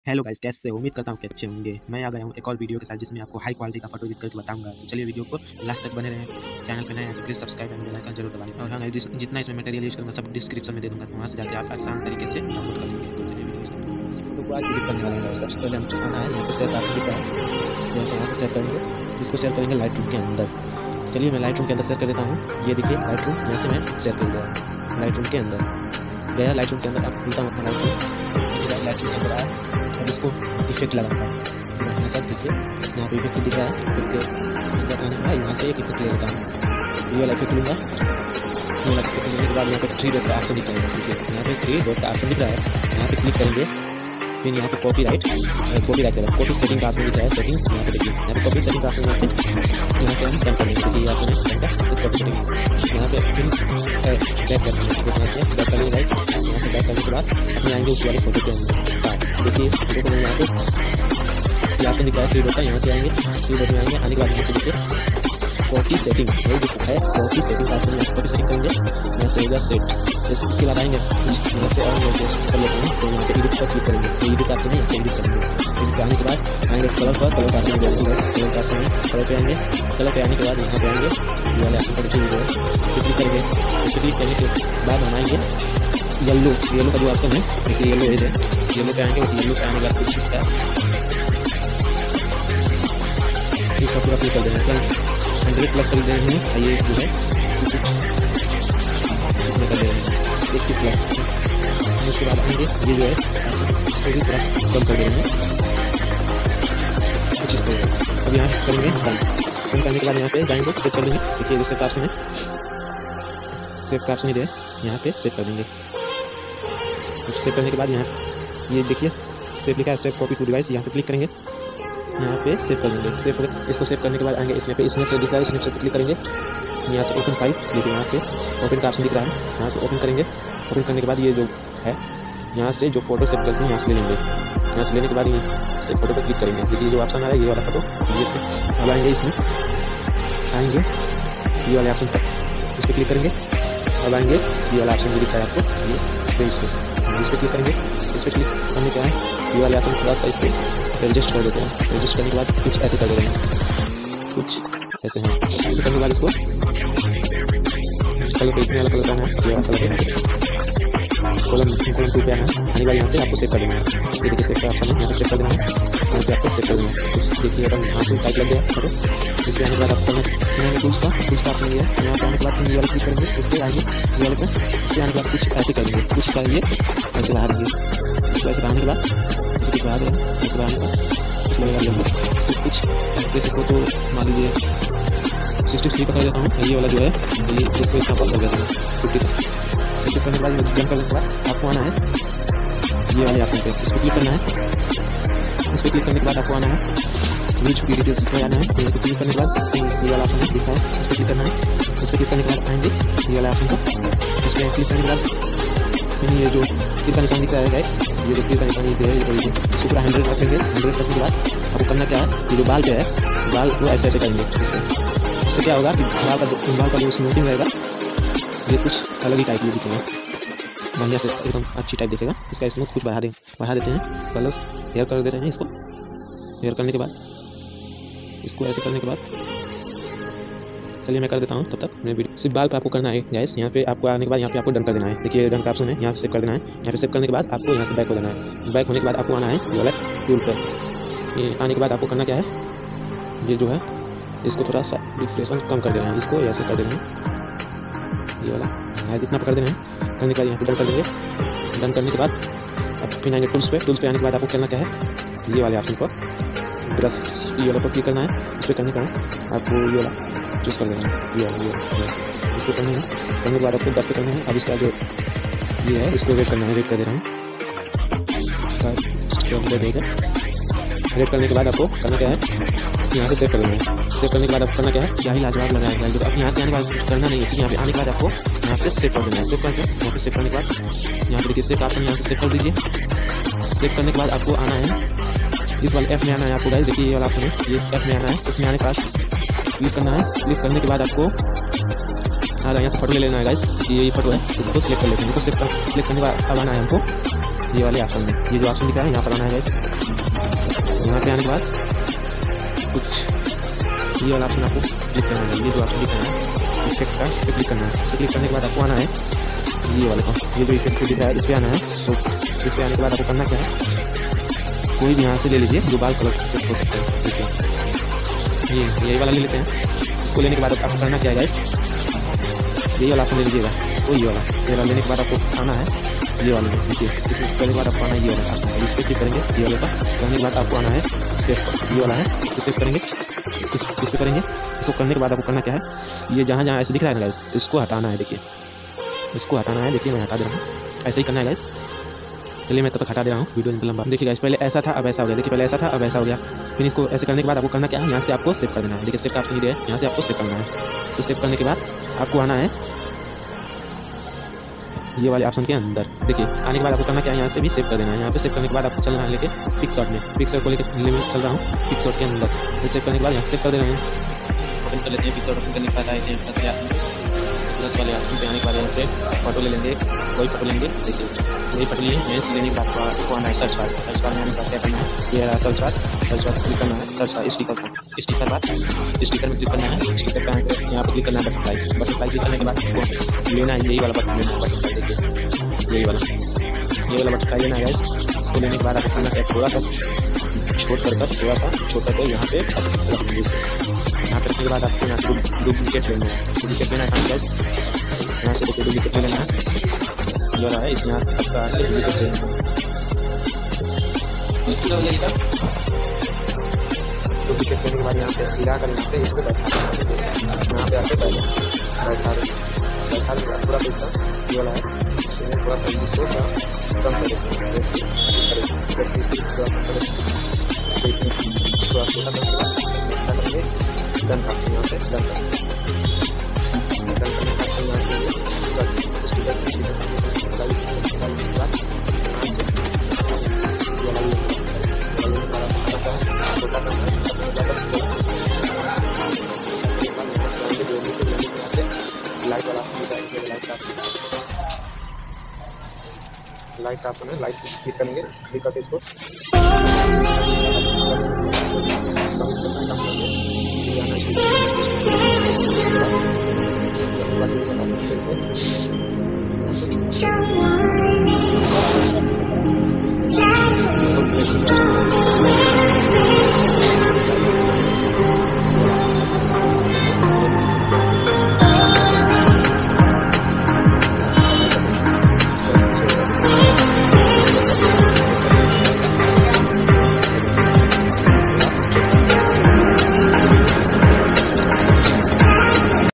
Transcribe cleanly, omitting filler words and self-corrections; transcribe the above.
Hello guys, कैसे हो? उम्मीद करता हूँ कि अच्छे होंगे। मैं आ गया हूँ एक और वीडियो के साथ जिसमें आपको हाई क्वालिटी का फोटो एडिट करके बताऊंगा। तो चलिए वीडियो को लास्ट तक बने रहें। चैनल पे नए हैं तो please subscribe and bell icon जरूर दबा लें। और हाँ, जितना इसमें मटेरियल यूज करूँगा सब डिस्क्रिप्शन में दे दूँगा, तो वहाँ से जाकर आप आसान तरीके से डाउनलोड कर लेंगे। तो चलिए वीडियो फोटो को आज एडिट करने वाले हैं। सबसे पहले हम आना है यहाँ पर शेयर आपको दिखा है, यहाँ पर शेयर करेंगे। इसको शेयर करेंगे लाइट रूम के अंदर। चलिए मैं लाइट रूम के अंदर शेयर कर देता हूँ। ये देखिए लाइट रूम, यहाँ से मैं शेयर कर दिया लाइट रूम के अंदर। गया लाइट रूम के अंदर, आप खुलता हूँ अपना लाइट रूम के अंदर आया। अब इसको इफेक्ट लगाता है, यहाँ पर देखिए यहाँ पे इफेक्ट दिख रहा है। यहाँ से एक इफेक्ट ले लेता हूँ, ये वाला इफेक्ट लूँगा। ये वाला इफेक्ट लेने के बाद यहाँ पे 3 डॉट का ऑप्शन दिख रहा है। ठीक है, यहाँ पे 3 डॉट का ऑप्शन दिख रहा है, यहाँ पे क्लिक करेंगे। फिर यहाँ पे कॉपी राइट कॉपी सेटिंग का ऑप्शन दिख रहा है। सेटिंग्स यहाँ पे देखिए, यहाँ पे कॉपी सेटिंग का ऑप्शन यहाँ पे हम डन कर लेंगे। देखिए यहाँ पे कॉपी सेटिंग यहाँ पे बैक कर लेंगे। बैक कर लेंगे राइट, यहाँ से बैक करने के बाद अपने आएंगे उस वाले फोटो के अंदर। देखिए फोटो को यहाँ पे ऑप्शन दिख रहा है 3 डॉट का, यहाँ से आएंगे 3 डॉट में आएंगे। आने के बाद यहाँ पे देखिए कॉपी सेटिंग वही दिखता है, कॉपी सेटिंग का ऑप्शन यहाँ कॉपी सेटिंग करेंगे। यहाँ से होगा सेट, इसके बाद आएंगे यहाँ से और कर लेते हैं। तो यहाँ पे एडिट पर क्लिक करेंगे, एडिट का ऑप्शन है, एडिट करेंगे। एडिट आने के बाद आएंगे कलर पर, कलर का ऑप्शन कलर का ऑप्शन है, कलर पे आएंगे। कलर पे आने के बाद यहाँ पे आएंगे ये वाले ऑप्शन पर क्लिक करेंगे। क्लिक करने के बाद हम आएंगे येलो का जो ऑप्शन है, देखिए येलो है, येलो पे आएंगे। येलो पे आने के बाद कुछ इसका पूरा क्लिक कर देंगे। 100+ कर दे रहे हैं, ये जो है इसमें कर दे रहे हैं 80+। उसके बाद आएंगे ये जो है इसको भी थोड़ा कम कर दे रहे हैं कुछ इस तरह। अब यहाँ करेंगे डन करने के बाद यहाँ पे जाएंगे सेव कर देंगे। देखिए ये सेव का ऑप्शन है, सेव का ऑप्शन ही दे, यहाँ पे सेव कर देंगे। सेव करने के बाद यहाँ ये देखिए सेव लिखा है, सेव कॉपी टू डिवाइस, यहाँ पे क्लिक करेंगे। यहाँ पे सेव कर देंगे। इसको सेव करने के बाद आएंगे इसमें पे, इसमें से दिख रहा है, इसमें से क्लिक करेंगे। यहाँ से ओपन फाइल, देखिए यहाँ पे ओपन का ऑप्शन दिख रहा है, यहाँ से ओपन करेंगे। ओपन करने के बाद ये जो है यहाँ से जो फोटो सेव करते हैं यहाँ से ले लेंगे। यहाँ से लेने के बाद ये सेव फोटो पर क्लिक करेंगे। देखिए जो ऑप्शन आ रहा है ये वाला फोटो, अब आएंगे इसमें, आएंगे ये वाले ऑप्शन पर, इस पर क्लिक करेंगे। अब आएंगे ये वाला ऑप्शन जो दिख रहा है आपको, ये इस पर क्लिक करेंगे। इस पर क्लिक करने के बाद ये वाले ऑप्शन थोड़ा सा इस पर एडजस्ट कर देते हैं। एडजस्ट करने के बाद कुछ ऐसे कर देते हैं, कुछ ऐसे हैं। ऐसे करने के बाद इसको कलर पे इतने वाला कलर करना है, ये वाला कलर है, कॉलम 2 पे आना है। आने वाले यहाँ से आपको सेव कर देना है। ये देखिए सेव का ऑप्शन है, यहाँ से सेव कर देना है, यहाँ पे आपको सेव कर देना है। देखिए अगर यहाँ से टाइप लग गया फोटो, इस पर आने के बाद आपको करना टूल्स का ऑप्शन ये है। यहाँ पे आने के बाद ये वाला क्लिक करेंगे, इस पर आएंगे ये वाले पे, इससे आने के बाद कुछ ऐसे करेंगे, कुछ चाहिए ऐसे बाहर देंगे। इसको ऐसे बढ़ाने के बाद कुछ बाहर देंगे, ऐसे बढ़ाने के बाद कुछ लगेगा लेंगे कुछ इसको। तो मान लीजिए 63 का कर देता हूँ। ये वाला जो है ये इसको इतना कर देता हूँ 50 करने के बाद जम करने के बाद आपको आना है ये वाले ऑप्शन पे, इस पर क्लिक करना है। इस पर क्लिक करने के बाद आपको आना है यूज की डिटेल्स में आना है। इस पर क्लिक करने के बाद ये वाला ऑप्शन दिखा है, इस पर क्लिक करना है। इस पर क्लिक करने के बाद आएंगे ये वाले ऑप्शन पर, इस पर क्लिक करने के बाद ये जो तीर का निशान दिख रहा है, ये जो तीर का निशान है इसको पूरा 100 रखेंगे। 100 रखने के बाद आपको करना क्या है, ये जो बाल पे है बाल को ऐसे ऐसे करेंगे। इससे क्या होगा कि बाल का जो स्मूथिंग रहेगा ये कुछ अलग ही टाइप में दिखेगा, बढ़िया से एकदम अच्छी टाइप दिखेगा। इसका स्मूथ कुछ बढ़ा देते हैं। कलर हेयर कर देते हैं इसको। हेयर करने के बाद इसको ऐसे करने के बाद चलिए मैं कर देता हूँ। तब तक मैं वीडियो सिर्फ बाल पे आपको करना है गाइस। यहाँ पे आपको आने के बाद यहाँ पे आपको डन कर देना है। देखिए डन का ऑप्शन है, यहाँ से सेव कर देना है। यहाँ पे सेव करने के बाद आपको यहाँ से बैक हो देना है। बैक होने के बाद आपको आना है ये वाला टूल पर। ये आने के बाद आपको करना क्या है, ये जो है इसको थोड़ा सा रिफ्रेशन कम कर देना है, इसको ऐसे कर देना है। ये वाला इतना पकड़ देना है। करने के बाद यहाँ पे डन कर देंगे। डन करने के बाद अब फिर आएंगे टूल्स पे। टूल्स पे आने के बाद आपको करना क्या है, ये वाले ऑप्शन पर ब्रश ये वाला पर क्लिक करना है। इस पर करने का आपको ये वाला चूज कर देना है, ये वाला इसको करना है। करने के बाद आपको 10 पे करना है। अब इसका जो ये है इसको वेट करना है, वेट कर दे रहा हूँ। वेट करने के बाद आपको करना क्या है, यहाँ से सेव कर देना है। सेव करने के बाद आपको करना क्या है, क्या ही लाजवाब लगाया जाएगा। तो अब यहाँ से आने के बाद कुछ करना नहीं है, यहाँ पे आने के बाद आपको यहाँ से सेव कर देना है। सेव करके यहाँ पे सेव करने के बाद यहाँ पे देखिए सेव का ऑप्शन, यहाँ से सेव कर दीजिए। सेव करने के बाद आपको आना है इस वाले ऐप में आना है आपको गाइस। देखिए ये वाला ऑप्शन है, ये ऐप में आना है। इसमें आने के बाद क्लिक करना है। क्लिक करने के बाद आपको यहाँ से फोटो ले लेना है गाइस। ये फोटो है, इसको सिलेक्ट कर लेते हैं। इसको सिलेक्ट करने के बाद अब आना है हमको ये वाले ऑप्शन में, ये जो ऑप्शन दिखा है यहाँ पर आना है गाइस। यहाँ पे आने के बाद कुछ ये वाला ऑप्शन आपको क्लिक करना है। ये जो ऑप्शन दिखा है इफेक्ट का, इस पर क्लिक करना है। इस पर क्लिक करने के बाद आपको आना है ये वाले को, ये जो इफेक्ट दिख रहा है इस पर आना है। तो इस पर आने के बाद आपको करना क्या है, कोई भी यहाँ से ले लीजिए जो बाल कलर हो सकता है। देखिए यही वाला ले लेते हैं। इसको लेने के बाद आपको करना क्या है गाइस, यही वाला ऑप्शन ले लीजिएगा। इसको ये वाला लेने के बाद आपको आना है ये वाले में। देखिए इसको करने के बाद आपको आना है ये वाला ऑप्शन, इस पर क्लिक करेंगे ये वाले का। करने के बाद आपको आना है सेव, ये वाला है, इसको सेव करेंगे, इस पर करेंगे। इसको करने के बाद आपको करना क्या है, ये जहाँ जहाँ ऐसे दिख रहा है ना गाइस, इसको हटाना है। देखिए इसको हटाना है। देखिए मैं हटा दे रहा हूँ, ऐसे ही करना है गाइस। चलिए मैं तब तक हटा दे रहा हूँ, वीडियो लंबा। देखिए गाइस पहले ऐसा था अब ऐसा हो गया। देखिए पहले ऐसा था अब ऐसा हो गया। फिर इसको ऐसे करने के बाद आपको करना क्या है, यहाँ से आपको सेव कर देना है। देखिए सेव का ऑप्शन दिया है, यहाँ से आपको सेव करना है। तो सेव करने के बाद आपको आना है ये वाले ऑप्शन के अंदर। देखिए आने के बाद आपको करना क्या है, यहाँ से भी सेव कर देना है। यहाँ पे सेव करने के बाद आपको चलना है लेके पिक्सआर्ट में। पिक्सआर्ट को लेकर चल रहा हूँ पिक्सआर्ट के अंदर। तो सेव करने के बाद यहाँ सेव कर दे रहे हैं। ओपन कर लेते हैं पिक्सआर्ट। ओपन करने के बाद आए थे प्लस वाले ऑप्शन पे आने के बाद यहाँ पे फोटो ले लेंगे, कोई फोटो लेंगे। देखिए यही फोटो लिए मैं लेने के बाद आपको आना है सर्च बार। सर्च बार में आने के बाद क्या करना है, ये सर्च बार क्लिक करना है। Search bar sticker bar, sticker में क्लिक करना है। स्टिकर का यहाँ पर क्लिक करना है बटरफ्लाई क्लिक करने के बाद आपको लेना है यही वाला बटन लेना है, बटरफ्लाई। देखिए यही वाला बटरफ्लाई लेना है गाइस। इसको लेने के बाद आपको करना है थोड़ा सा छोड़ कर यहाँ पे यहाँ पे रखने के बाद आपको यहाँ से डुप्लीकेट लेना है। डुप्लीकेट लेना है गाइस, यहाँ से देखिए डुप्लीकेट लेना है, जो रहा है इसमें आपका आके डुप्लीकेट लेना है। डुप्लीकेट लेने के बाद यहाँ पे गिरा कर यहाँ पे इसको यहाँ पे आके बैठा देगा पूरा पैसा ये वाला है। थोड़ा सा इसको कम करेंगे, डन का यहाँ पे डन लाइट ऑप्शन है, लाइट क्लिक करेंगे। क्लिक करके इसको